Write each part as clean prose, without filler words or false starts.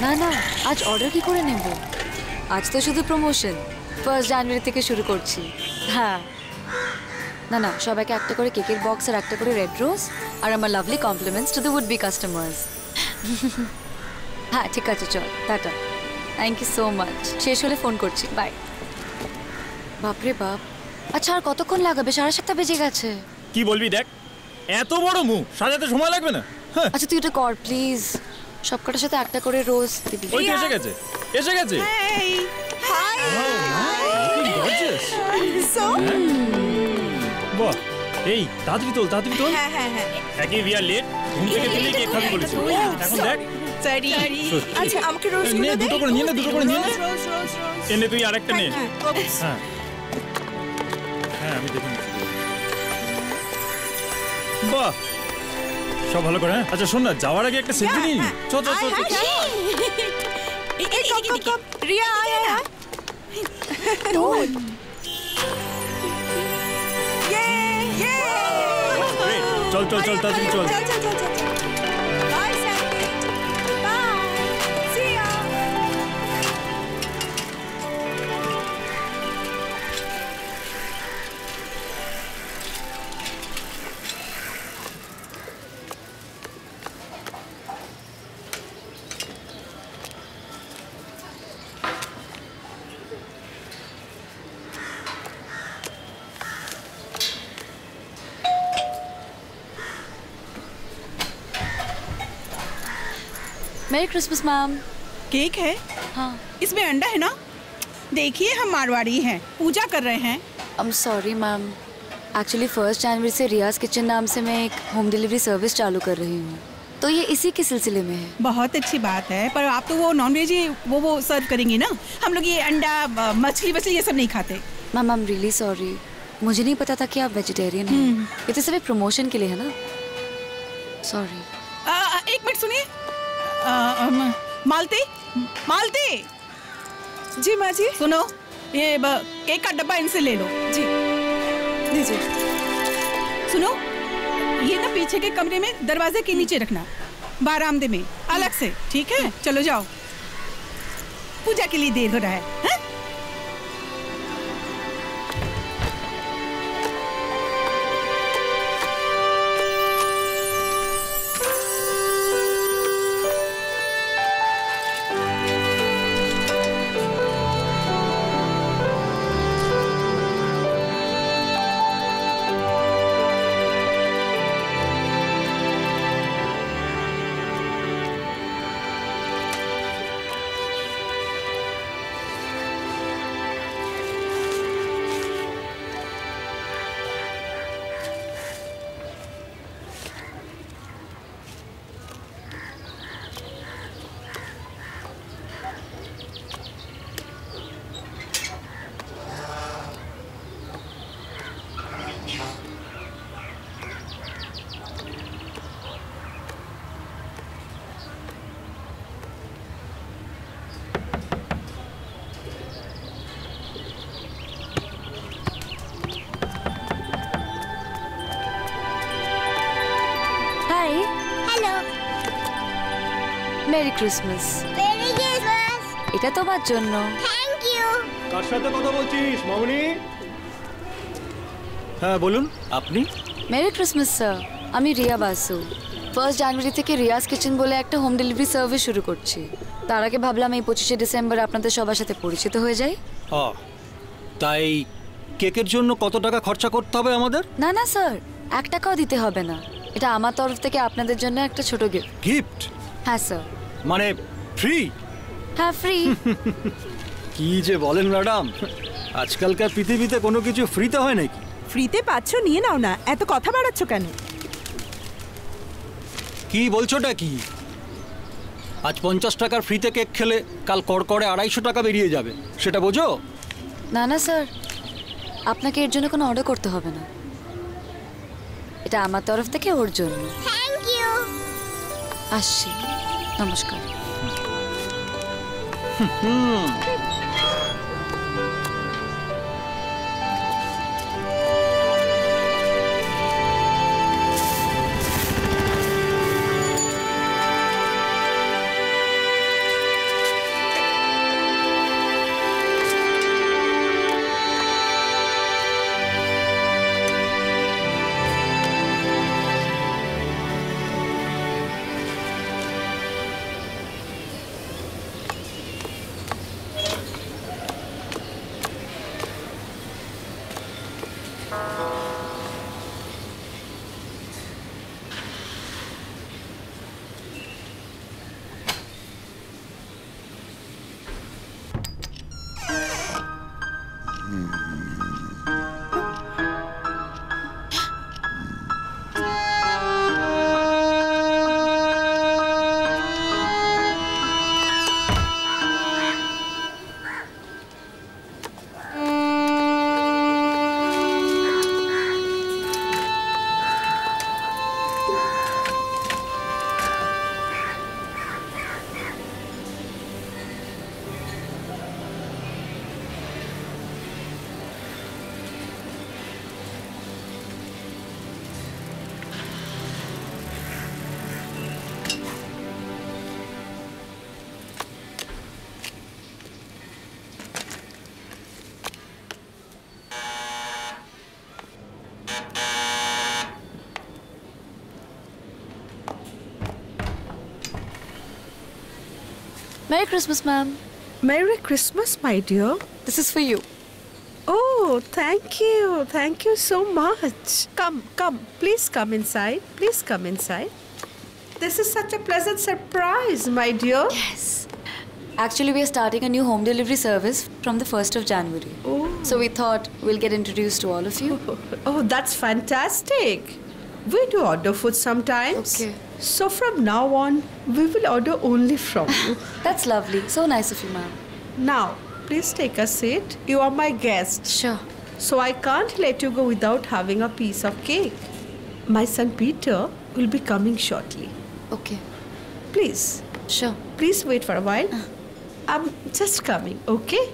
না না, আজ অর্ডার কি করে নেব? আজ তো শুধু প্রমোশন, 1 জানুয়ারি থেকে শুরু করছি। হ্যাঁ না না, সবাইকে একটা করে কেকের বক্স আর একটা করে রেড রোজ আর আমার lovely compliments to the would be customers. হ্যাঁ ঠিক আছে, চল টাটা। Thank you so much. শেষ হলে ফোন করছি, বাই। বাপরে বাপ, আচ্ছা আর কতক্ষণ লাগাবে? 7:30 বেজে গেছে। কি বলবি দেখ, এত বড় মুখ সাজাতে সময় লাগবে না? আচ্ছা তুই এটা কর প্লিজ, সবকটার সাথে একটা করে রোজ দিবি। ওই তো এসে গেছে, এসে গেছে। বাহ, এই তাড়াতাড়ি তোল, তাড়াতাড়ি তোল। হ্যাঁ হ্যাঁ হ্যাঁ, একই উই আর লেট, ঘুম থেকে তুললেই কেক খাবি বলেছি। এখন দেখ। সরি। আচ্ছা আমাকে রোজ নে, দুটো করে নিয়ে নে, দুটো করে নিয়ে নে। রোজ রোজ রোজ। এনে তুই আরেকটা নে। হ্যাঁ হ্যাঁ আমি দেখুন। বাহ, সব ভালো করে। আচ্ছা শোন না, যাওয়ার আগে একটা সেলফি নিই। চল চল চল। রিয়া আয় আয়। চল চল চল, তাড়াতাড়ি চল। Bye Sandy, bye, see you. Merry Christmas ma'am. Cake है? हाँ। इसमें अंडा है ना? देखिए हम मारवाड़ी हैं, पूजा कर रहे हैं। I am sorry ma'am, actually 1 जनवरी से रियाज किचन नाम से मैं एक होम डिलीवरी सर्विस चालू कर रही हूँ, तो ये इसी के सिलसिले में है। बहुत अच्छी बात है, पर आप तो वो नॉन वेज ही वो सर्व करेंगी ना? हम लोग ये अंडा मछली वछली ये सब नहीं खाते। Ma'am I am really sorry, मुझे नहीं पता था कि आप वेजिटेरियन हैं। ये तो सिर्फ प्रमोशन के लिए है ना, सॉरी। एक मिनट सुनिए, मालती मालती जी माँ जी। सुनो, ये केक का डब्बा इनसे ले लो। जी दीजिए। सुनो, ये ना पीछे के कमरे में दरवाजे के नीचे रखना, बारामदे में अलग से, ठीक है? चलो जाओ, पूजा के लिए देर हो रहा है। हा? Merry Christmas. Merry Christmas. এটা তোমার জন্য। Thank you. কার সাথে কথা বলছিস মামুনি? হ্যাঁ বলুন, আপনি? মেরি ক্রিসমাস স্যার, আমি রিয়া বাসু। 1 জানুয়ারি থেকে রিয়াজ কিচেন বলে একটা হোম ডেলিভারি সার্ভিস শুরু করছি। তার আগে ভাবলাম এই 25শে ডিসেম্বর আপনাদের সবার সাথে পরিচিত হয়ে যাই। তাই কেকের জন্য কত টাকা খরচা করতে হবে আমাদের? না না স্যার, 1 টাকাও দিতে হবে না। এটা আমার তরফ থেকে আপনাদের জন্য একটা ছোট গিফট। গিফট? হ্যাঁ স্যার। মানে ফ্রি? হ্যাঁ ফ্রি। কি যে বলেন ম্যাডাম, আজকালকার পৃথিবীতে কোনো কিছু ফ্রিতে হয় নাকি? ফ্রিতে পাচ্ছ, নিয়ে নাও না, এত কথা বাড়াচ্ছ কেন? কি বলছোটা কি? আজ 50 টাকার ফ্রিতে কেক খেলে কাল কড়কড়ে 250 টাকা বেরিয়ে যাবে, সেটা বোঝো? না না স্যার, আপনাকে এর জন্য কোনো অর্ডার করতে হবে না। এটা আমার তরফ থেকে ওর জন্য। Thank you. আসছি, নমস্কার। Merry Christmas, ma'am. Merry Christmas, my dear. This is for you. Oh, thank you. Thank you so much. Come, come. Please come inside. Please come inside. This is such a pleasant surprise, my dear. Yes. Actually, we are starting a new home delivery service from the 1st of January. Oh. So we thought we'll get introduced to all of you. Oh, that's fantastic. We do order food sometimes. Okay. So from now on, we will order only from you. That's lovely. So nice of you, ma'am. Now, please take a seat. You are my guest. Sure. So I can't let you go without having a piece of cake. My son Peter will be coming shortly. Okay. Please, Sure. please wait for a while. I'm just coming, okay?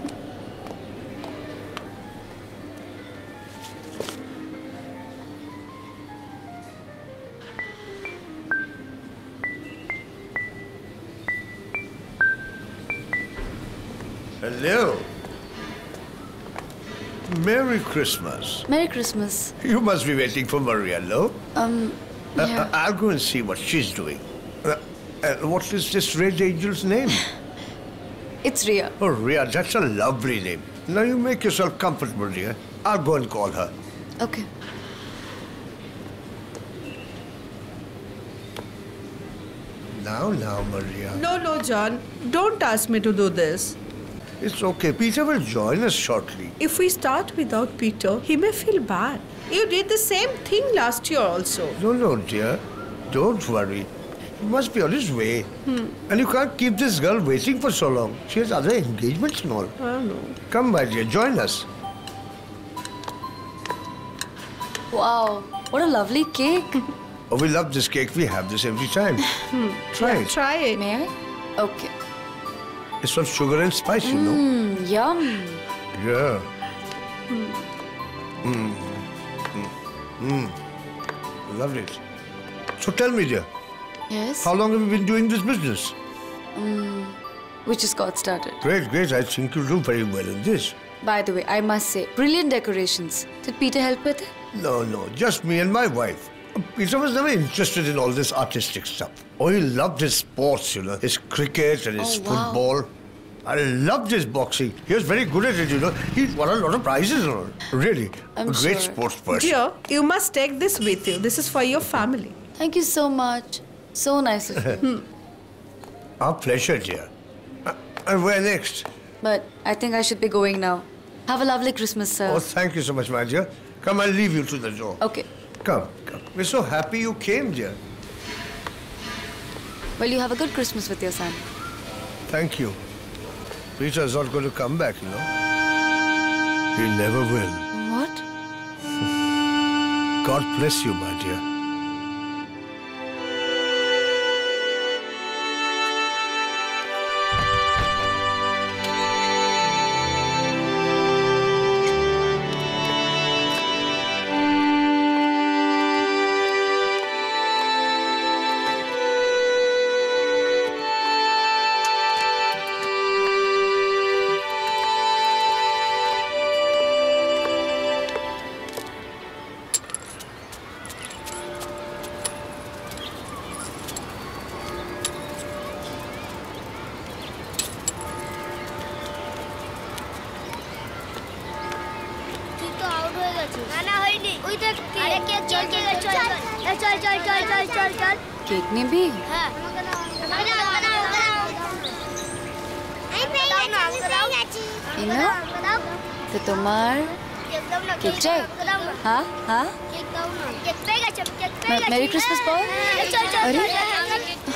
Hello. Merry Christmas. Merry Christmas. You must be waiting for Mariello. Yeah. I'll go and see what she's doing. What is this red angel's name? It's Ria. Oh, Ria, that's a lovely name. Now you make yourself comfortable, dear. I'll go and call her. Okay. Now, Maria. No, John. Don't ask me to do this. It's okay. Peter will join us shortly. If we start without Peter, he may feel bad. You did the same thing last year also. No, dear. Don't worry. He must be on his way. And you can't keep this girl waiting for so long. She has other engagements and all. I know. Come, my dear, join us. Wow. What a lovely cake. Oh, we love this cake. We have this every time. Try it. Try it. May I? Okay. It's from sugar and spice, you know. Yum. Yeah. Loved it. So tell me, dear, Yes. how long have you been doing this business? We just got started. Great. I think you'll do very well in this. By the way, I must say, brilliant decorations. Did Peter help with it? No, just me and my wife. Peter was never interested in all this artistic stuff. Oh, he loved his sports, you know, his cricket and his Oh, wow. football. I loved his boxing. He was very good at it, you know. He won a lot of prizes and all. Really, I'm a great sure. sports person. Dear, you must take this with you. This is for your family. Thank you so much. So nice of you. Our pleasure, dear. And where next? But I think I should be going now. Have a lovely Christmas, sir. Oh, thank you so much, my dear. Come, I'll leave you to the door. Okay. Come. We're so happy you came, dear. Well, you have a good Christmas with your son. Thank you. Peter's not going to come back, you know. He never will. What? God bless you, my dear. তুই তো out হয়ে গেছিস না হয়নি ওই দেখ আরে কে চল Cake maybe? হ্যাঁ আমি পেয়ে গেছি You know? তো তোমার কেক দাও না কেক চাই? দাও না হ্যাঁ হ্যাঁ কেক দাও না কেক পেয়ে গেছে কেক পেয়ে গেছে মেরি ক্রিসমাস বল। চল চল আরে চল